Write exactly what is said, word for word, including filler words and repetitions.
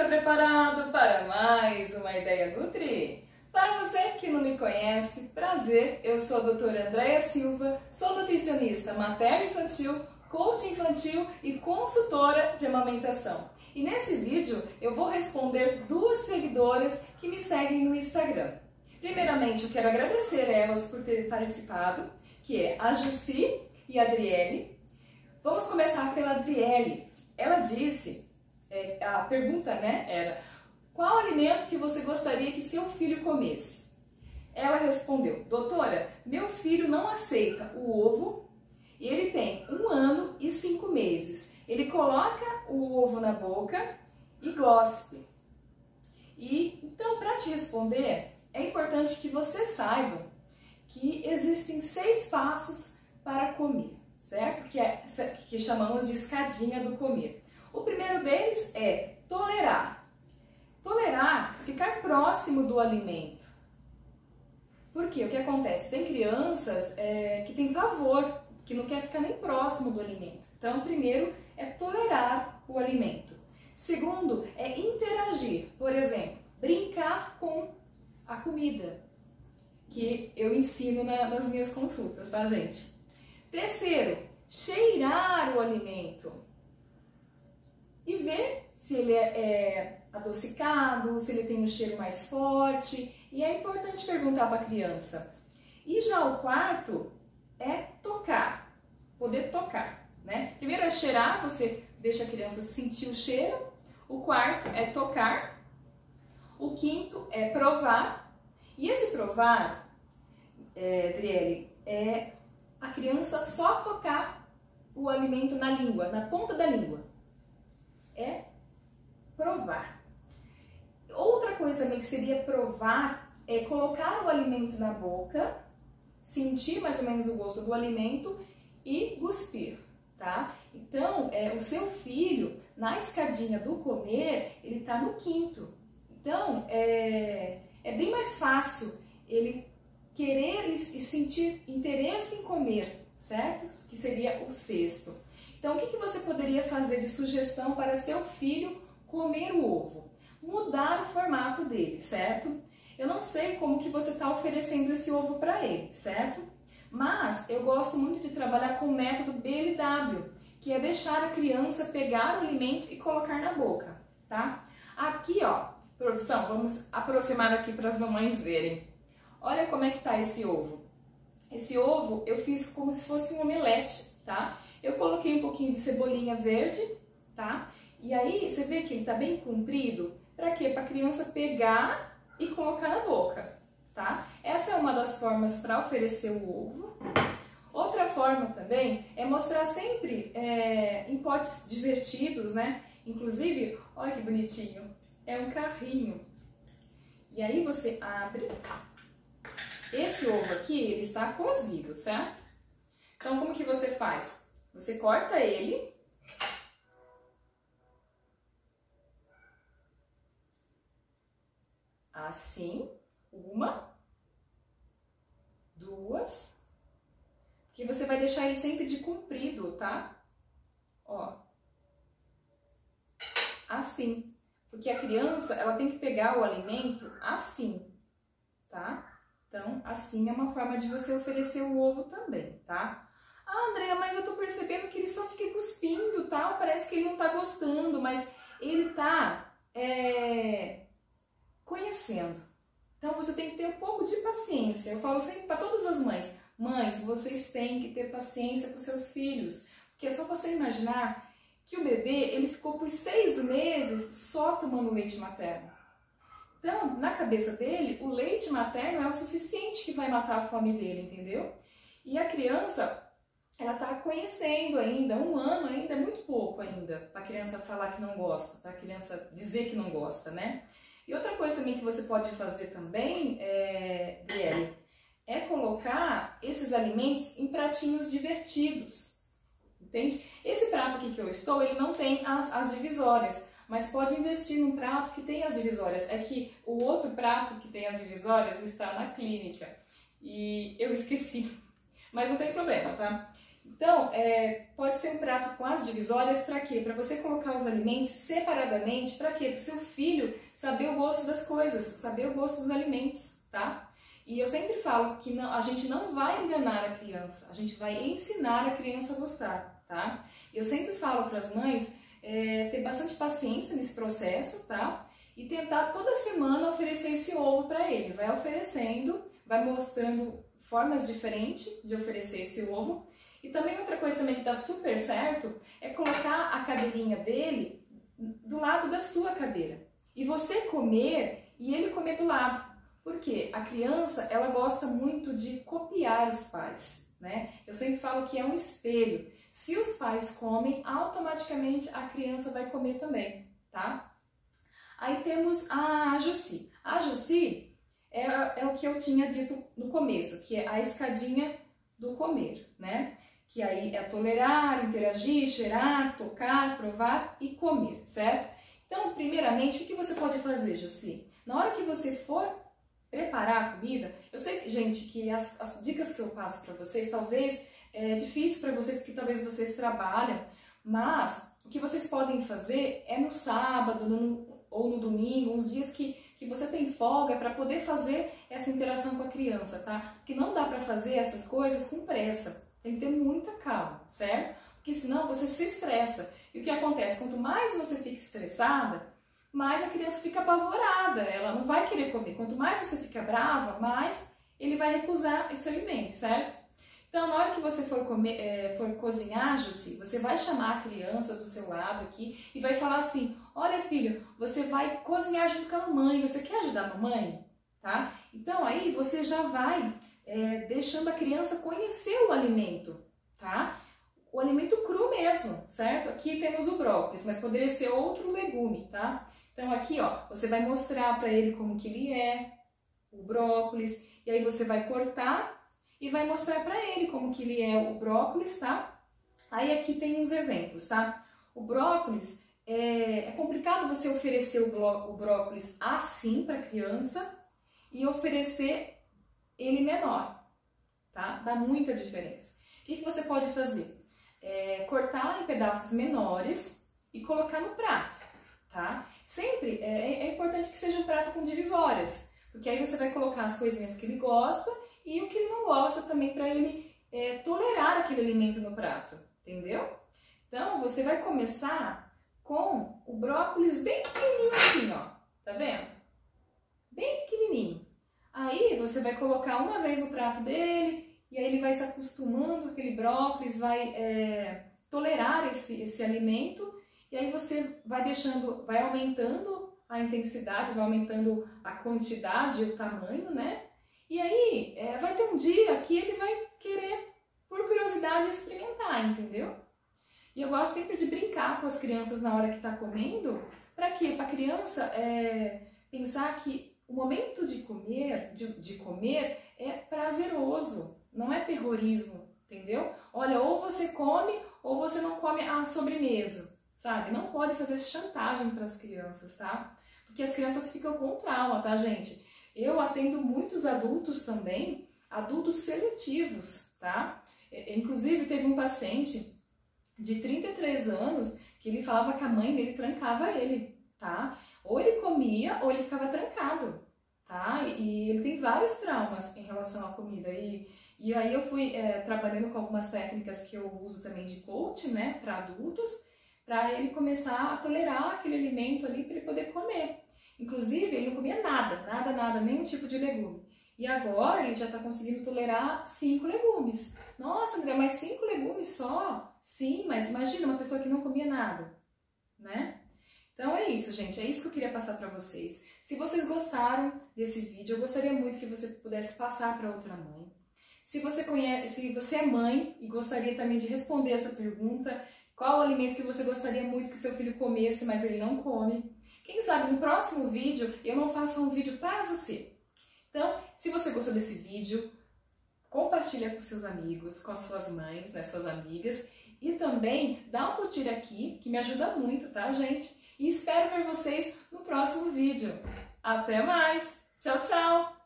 preparado para mais uma Ideia Nutri? Para você que não me conhece, prazer, eu sou a doutora Andréia Silva, sou nutricionista materno-infantil, coach infantil e consultora de amamentação. E nesse vídeo eu vou responder duas seguidoras que me seguem no Instagram. Primeiramente, eu quero agradecer a elas por terem participado, que é a Jussi e a Adriele. Vamos começar pela Adriele. Ela disse... É, a pergunta, né, era: qual alimento que você gostaria que seu filho comesse? Ela respondeu: doutora, meu filho não aceita o ovo e ele tem um ano e cinco meses. Ele coloca o ovo na boca e gospe. E então, para te responder, é importante que você saiba que existem seis passos para comer, certo? Que, é, que chamamos de escadinha do comer. O primeiro deles é tolerar. Tolerar, ficar próximo do alimento. Por quê? O que acontece? Tem crianças é, que têm pavor, que não quer ficar nem próximo do alimento. Então, primeiro é tolerar o alimento. Segundo é interagir. Por exemplo, brincar com a comida, que eu ensino na, nas minhas consultas, tá, gente? Terceiro, cheirar o alimento. E ver se ele é, é adocicado, se ele tem um cheiro mais forte. E é importante perguntar para a criança. E já o quarto é tocar, poder tocar, né? Primeiro é cheirar, você deixa a criança sentir o cheiro. O quarto é tocar. O quinto é provar. E esse provar, é, Adriele, é a criança só tocar o alimento na língua, na ponta da língua. É provar. Outra coisa também que seria provar é colocar o alimento na boca, sentir mais ou menos o gosto do alimento e cuspir, tá? Então, é, o seu filho, na escadinha do comer, ele tá no quinto. Então, é, é bem mais fácil ele querer e sentir interesse em comer, certo? Que seria o sexto. Então, o que, que você poderia fazer de sugestão para seu filho comer o ovo? Mudar o formato dele, certo? Eu não sei como que você está oferecendo esse ovo para ele, certo? Mas eu gosto muito de trabalhar com o método B L W, que é deixar a criança pegar o alimento e colocar na boca, tá? Aqui, ó, produção, vamos aproximar aqui para as mamães verem. Olha como é que tá esse ovo. Esse ovo eu fiz como se fosse um omelete, tá? Eu coloquei um pouquinho de cebolinha verde, tá? E aí, você vê que ele tá bem comprido. Pra quê? Pra criança pegar e colocar na boca, tá? Essa é uma das formas para oferecer o ovo. Outra forma também é mostrar sempre é, em potes divertidos, né? Inclusive, olha que bonitinho, é um carrinho. E aí você abre. Esse ovo aqui, ele está cozido, certo? Então, como que você faz? Você corta ele, assim, uma, duas, que você vai deixar ele sempre de comprido, tá? Ó, assim, porque a criança, ela tem que pegar o alimento assim, tá? Então, assim é uma forma de você oferecer o ovo também, tá? Ah, Andréia, mas eu tô percebendo que ele só fica cuspindo, tal, parece que ele não tá gostando, mas ele tá é, conhecendo. Então você tem que ter um pouco de paciência. Eu falo sempre para todas as mães: mães, vocês têm que ter paciência com seus filhos, porque é só você imaginar que o bebê, ele ficou por seis meses só tomando leite materno. Então, na cabeça dele, o leite materno é o suficiente que vai matar a fome dele, entendeu? E a criança, ela está conhecendo ainda, um ano ainda é muito pouco ainda, para a criança falar que não gosta, para a criança dizer que não gosta, né? E outra coisa também que você pode fazer também, é, Adriele, é colocar esses alimentos em pratinhos divertidos, entende? Esse prato aqui que eu estou, ele não tem as, as divisórias, mas pode investir num prato que tem as divisórias. É que o outro prato que tem as divisórias está na clínica e eu esqueci, mas não tem problema, tá? Então, é, pode ser um prato com as divisórias para quê? Para você colocar os alimentos separadamente, para quê? Para o seu filho saber o gosto das coisas, saber o gosto dos alimentos, tá? E eu sempre falo que não, a gente não vai enganar a criança, a gente vai ensinar a criança a gostar, tá? Eu sempre falo para as mães é, ter bastante paciência nesse processo, tá? E tentar toda semana oferecer esse ovo para ele. Vai oferecendo, vai mostrando formas diferentes de oferecer esse ovo. E também outra coisa também que dá super certo é colocar a cadeirinha dele do lado da sua cadeira. E você comer e ele comer do lado. Porque a criança, ela gosta muito de copiar os pais, né? Eu sempre falo que é um espelho. Se os pais comem, automaticamente a criança vai comer também, tá? Aí temos a Jussi. A Jussi é, é o que eu tinha dito no começo, que é a escadinha do comer, né? Que aí é tolerar, interagir, cheirar, tocar, provar e comer, certo? Então, primeiramente, o que você pode fazer, Jussi? Na hora que você for preparar a comida, eu sei, gente, que as, as dicas que eu passo para vocês, talvez é difícil para vocês, porque talvez vocês trabalham, mas o que vocês podem fazer é no sábado no, ou no domingo, uns dias que, que você tem folga para poder fazer essa interação com a criança, tá? Porque não dá para fazer essas coisas com pressa. Tem que ter muita calma, certo? Porque senão você se estressa. E o que acontece? Quanto mais você fica estressada, mais a criança fica apavorada. Ela não vai querer comer. Quanto mais você fica brava, mais ele vai recusar esse alimento, certo? Então, na hora que você for, comer, é, for cozinhar, Jussi, você vai chamar a criança do seu lado aqui e vai falar assim: olha, filho, você vai cozinhar junto com a mamãe. Você quer ajudar a mamãe? Tá? Então, aí você já vai... É, deixando a criança conhecer o alimento, tá? O alimento cru mesmo, certo? Aqui temos o brócolis, mas poderia ser outro legume, tá? Então aqui, ó, você vai mostrar para ele como que ele é, o brócolis, e aí você vai cortar e vai mostrar para ele como que ele é o brócolis, tá? Aí aqui tem uns exemplos, tá? O brócolis, é, é complicado você oferecer o, bló, o brócolis assim para a criança e oferecer ele menor, tá? Dá muita diferença. O que, que você pode fazer? É, cortar em pedaços menores e colocar no prato, tá? Sempre é, é importante que seja um prato com divisórias, porque aí você vai colocar as coisinhas que ele gosta e o que ele não gosta também, para ele é, tolerar aquele alimento no prato, entendeu? Então, você vai começar com o brócolis bem pequenininho assim, ó, tá vendo? Bem pequenininho. Aí você vai colocar uma vez no prato dele e aí ele vai se acostumando com aquele brócolis, vai é, tolerar esse, esse alimento e aí você vai deixando, vai aumentando a intensidade, vai aumentando a quantidade e o tamanho, né? E aí é, vai ter um dia que ele vai querer, por curiosidade, experimentar, entendeu? E eu gosto sempre de brincar com as crianças na hora que está comendo, para quê? Para a criança é, pensar que o momento de comer, de, de comer é prazeroso, não é terrorismo, entendeu? Olha, ou você come ou você não come a sobremesa, sabe? Não pode fazer chantagem para as crianças, tá? Porque as crianças ficam com trauma, tá, gente? Eu atendo muitos adultos também, adultos seletivos, tá? Inclusive, teve um paciente de trinta e três anos que ele falava que a mãe dele trancava ele, tá? Ou ele comia ou ele ficava trancado, tá? E ele tem vários traumas em relação à comida. E, e aí eu fui é, trabalhando com algumas técnicas que eu uso também de coaching, né, para adultos, para ele começar a tolerar aquele alimento ali para ele poder comer. Inclusive, ele não comia nada, nada, nada, nenhum tipo de legume. E agora ele já está conseguindo tolerar cinco legumes. Nossa, André, mas cinco legumes só? Sim, mas imagina uma pessoa que não comia nada, né? Então é isso, gente, é isso que eu queria passar para vocês. Se vocês gostaram desse vídeo, eu gostaria muito que você pudesse passar para outra mãe. Se você conhece, se você é mãe e gostaria também de responder essa pergunta, qual o alimento que você gostaria muito que o seu filho comesse, mas ele não come? Quem sabe no próximo vídeo eu não faça um vídeo para você. Então, se você gostou desse vídeo, compartilha com seus amigos, com as suas mães, né, suas amigas, e também dá um curtir aqui, que me ajuda muito, tá, gente? E espero ver vocês no próximo vídeo. Até mais! Tchau, tchau!